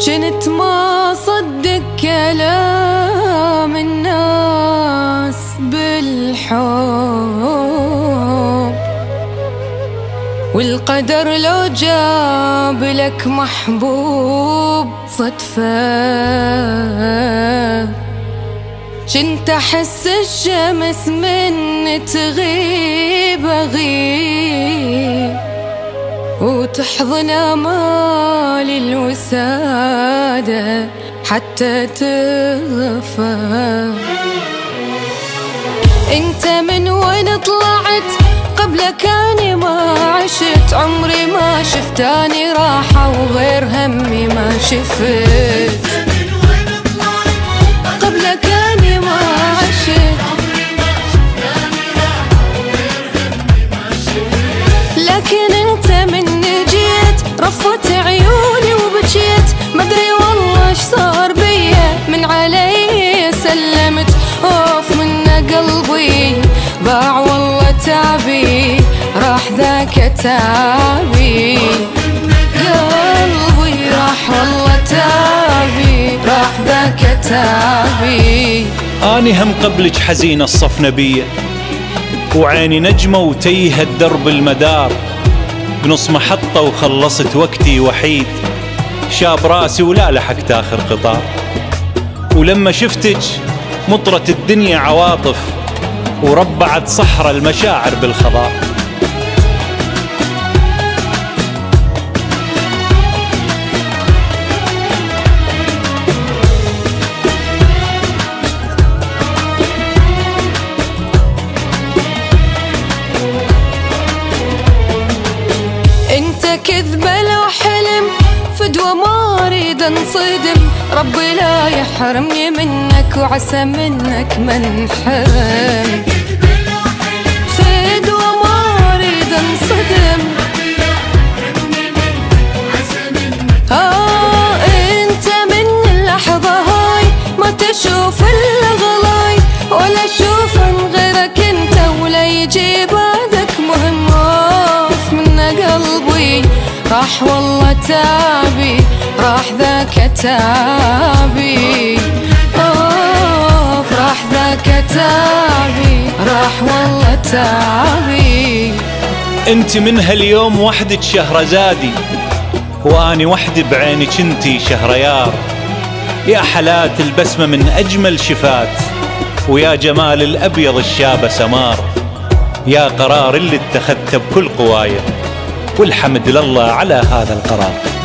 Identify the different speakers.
Speaker 1: جنت ما صدق كلام الناس بالحب، والقدر لو جاب لك محبوب صدفة، جنت أحس الشمس من تغيب أغيب، وتحضن آمال الوسادة حتى تغفى. انت من وين طلعت؟ قبلك اني ما عشت، عمري ما شفتاني راحة وغير همي ما شفت. قبلك اني ما عشت، لكن انت من جيت رفت عيوني وبجيت، مدري والله ايش صار بيا، من علي سلمت خوف من قلبي، باع والله تعبي راح ذاك تعبي، قلبي راح والله تعبي راح ذاك تعبي.
Speaker 2: اني هم قبلك حزينة الصفنة بيا، وعيني نجمة وتيهت درب المدار، بنص محطة وخلصت وقتي وحيد، شاب راسي ولا لحقت آخر قطار. ولما شفتك مطرت الدنيا عواطف، وربعت صحراء المشاعر بالخضار.
Speaker 1: انت كذبة لو حلم، فدوة ما اريد انصدم، ربي لا يحرمني منك وعسى منك ما انحرم. فدوة ما اريد انصدم، انت من اللحظة هاي ما تشوف الا غلاي، ولا اشوف عن غيرك انت، ولا يجي بعدك مهم. من قلبي راح والله تعبي راح ذاك تعبي، راح ذاك تعبي راح والله تعبي.
Speaker 2: انت من هاليوم وحدك شهرزادي، واني وحدي بعينك انتي شهريار، يا حلات البسمة من اجمل شفات، ويا جمال الابيض الشاب سمار، يا قرار اللي اتخذته بكل قوايا، والحمد لله على هذا القرار.